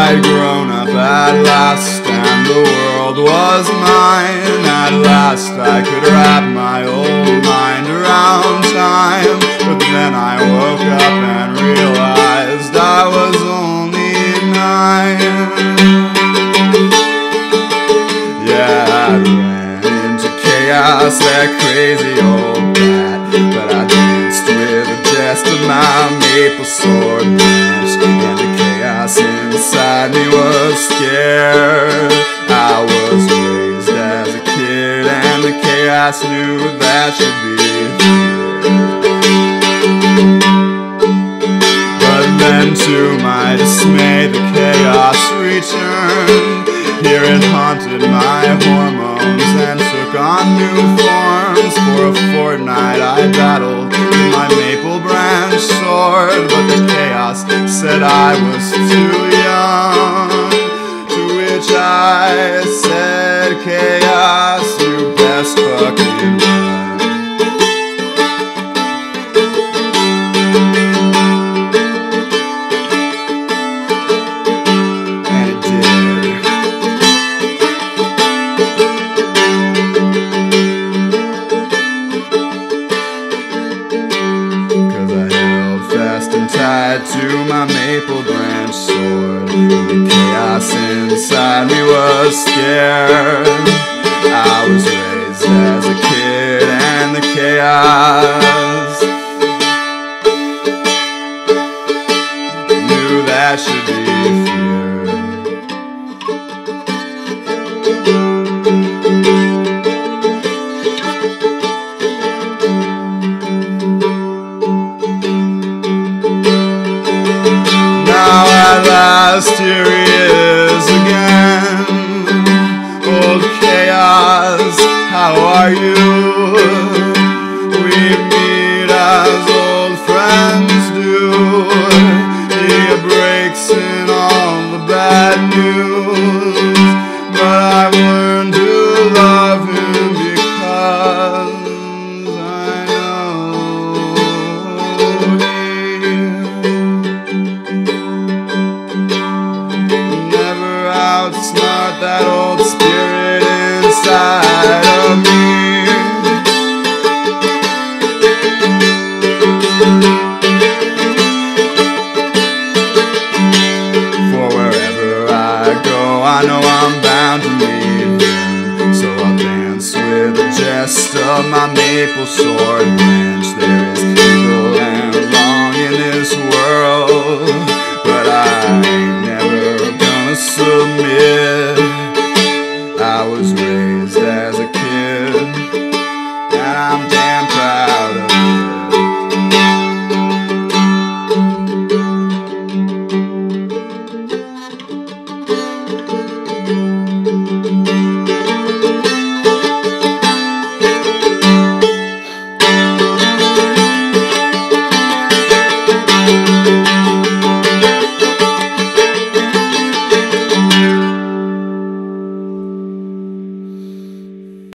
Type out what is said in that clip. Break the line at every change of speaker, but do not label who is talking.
I'd grown up at last, and the world was mine. At last I could wrap my old mind around time. But then I woke up and realized I was only 9. Yeah, I ran into chaos, that crazy old bat, but I danced with the jest of my maple sword branch, and the chaos inside me was scared. I was raised as a kid, and the chaos knew that should be feared. But then to my dismay, the chaos returned. Here it haunted my hormones and took on new forms. For a fortnight I battled with my maple branch sword, but the chaos said I was too young. To which I said, chaos, you best fucking run. Tied to my maple branch sword, the chaos inside me was scared. I was raised as a kid, and the chaos knew that should be feared. At last here he is again. Old chaos, how are you? We meet as old friends do. He breaks in all the bad news, but I've learned to love him because I know outsmart that old spirit inside of me. For wherever I go, I know I'm bound to meet him. So I'll dance with the jest of my maple sword.